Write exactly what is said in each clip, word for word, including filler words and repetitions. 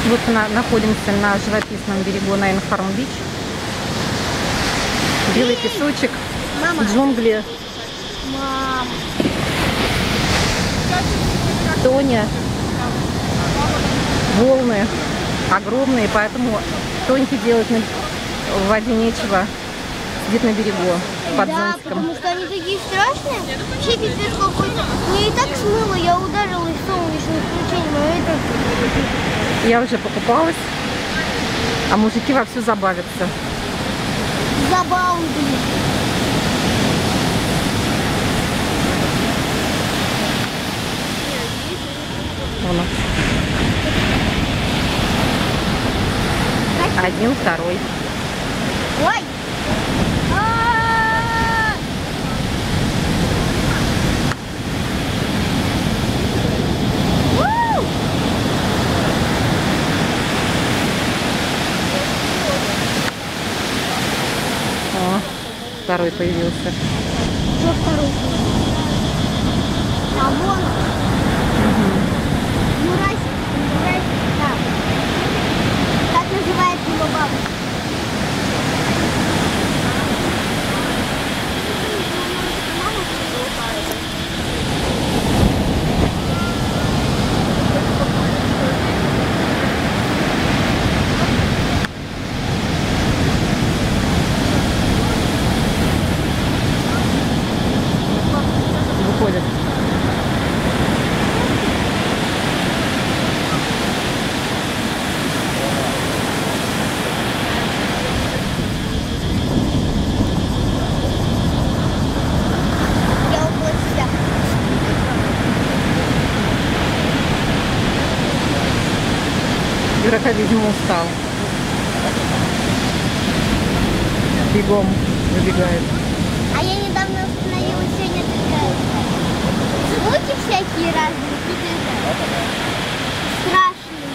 Вот мы находимся на живописном берегу на Инфарм-Бич. Белый песочек, Мама. джунгли. Мам. Тоня. Волны огромные, поэтому Тоньке делать на... в воде нечего. Сидит на берегу под Да, зонтиком. потому что они такие страшные. Вообще пипец какой-то. Мне и так смыло, я ударилась солнечным включением, а это... Я уже покупалась, а мужики вовсю забавятся. Забавно, блин. Вон он. Один, второй. Ой! А-а-а! У! О, второй появился. Что второй? А вон. Мурась, Мурась, да. Как называет его бабушка? Выходит. Я около тебя. Юра, видимо, устал. Бегом выбегает. А я недавно установила сегодня такая. Звуки всякие разные. Страшные.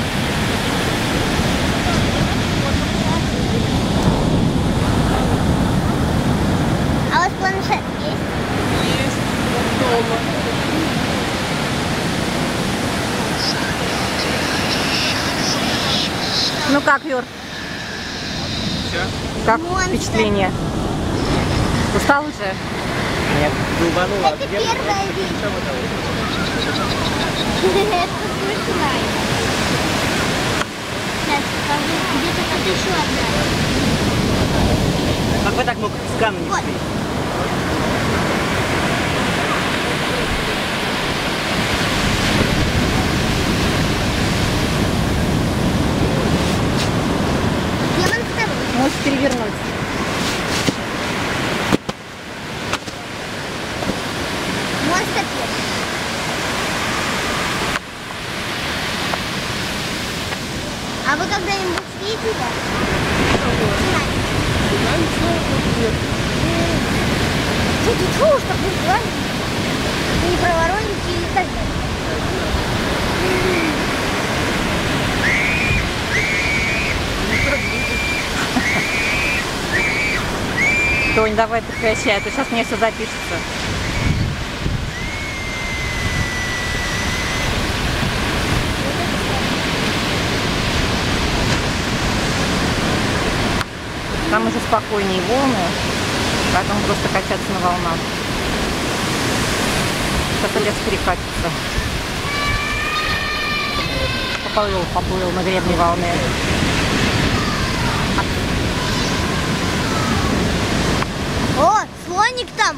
А у вас планшет есть? Есть. Дома. Ну как, Юр? Все? Как Монстр. впечатление? Устал уже? Нет, долбанула. Это первое видео. Это смешная. Сейчас покажу. Где-то тут еще одна. Как вы так мог с камня Вот. слить? Где вон второй? Можешь перевернуть. Монстр первый. А вы когда-нибудь видели? Ты тут что, что было? Не про вороники или так далее. Тонь, давай прекращай, а то сейчас мне все запишется. Там уже спокойнее волны, поэтому просто качаться на волнах. Сейчас лес перекатится. Поплыл, поплыл на гребне волны. О, слоник там.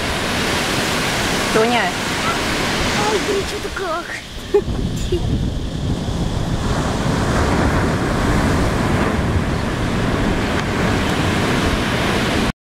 Тоня, Ой, блин, что-то как.